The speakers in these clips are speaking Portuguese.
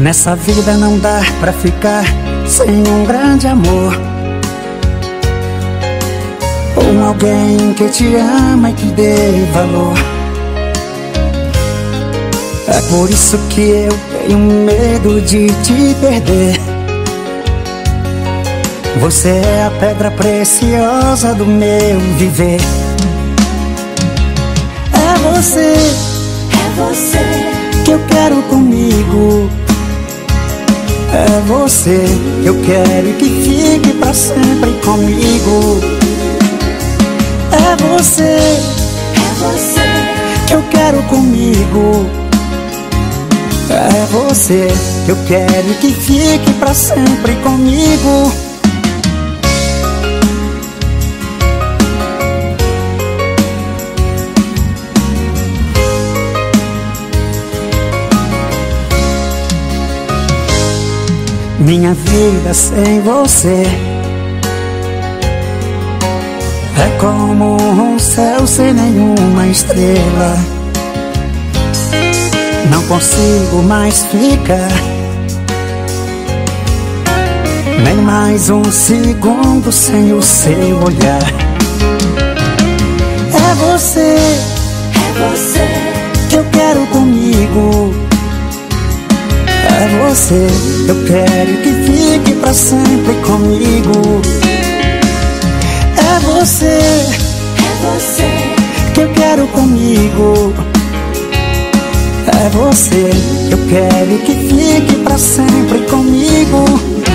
Nessa vida não dá pra ficar sem um grande amor, ou alguém que te ama e que dê valor. É por isso que eu tenho medo de te perder. Você é a pedra preciosa do meu viver. É você que eu quero comigo. É você que eu quero que fique pra sempre comigo. É você que eu quero comigo. É você que eu quero que fique pra sempre comigo. Minha vida sem você é como um céu sem nenhuma estrela. Não consigo mais ficar nem mais um segundo sem o seu olhar. É você que eu quero comigo. É você que eu quero que fique pra sempre comigo. É você que eu quero comigo. É você que eu quero que fique pra sempre comigo.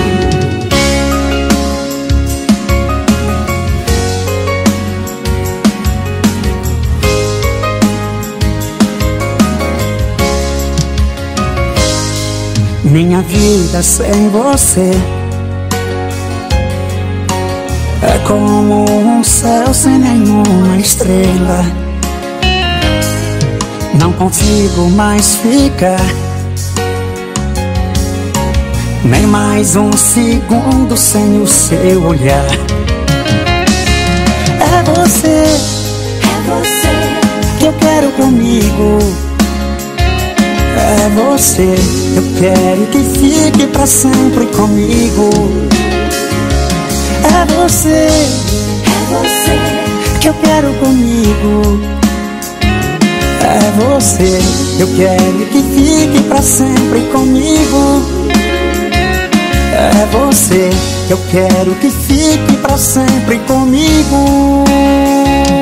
Minha vida sem você é como um céu sem nenhuma estrela. Não consigo mais ficar nem mais um segundo sem o seu olhar. É você que eu quero comigo. É você que eu quero que fique pra sempre comigo. É você que eu quero comigo. É você que eu quero que fique pra sempre comigo. É você que eu quero que fique pra sempre comigo.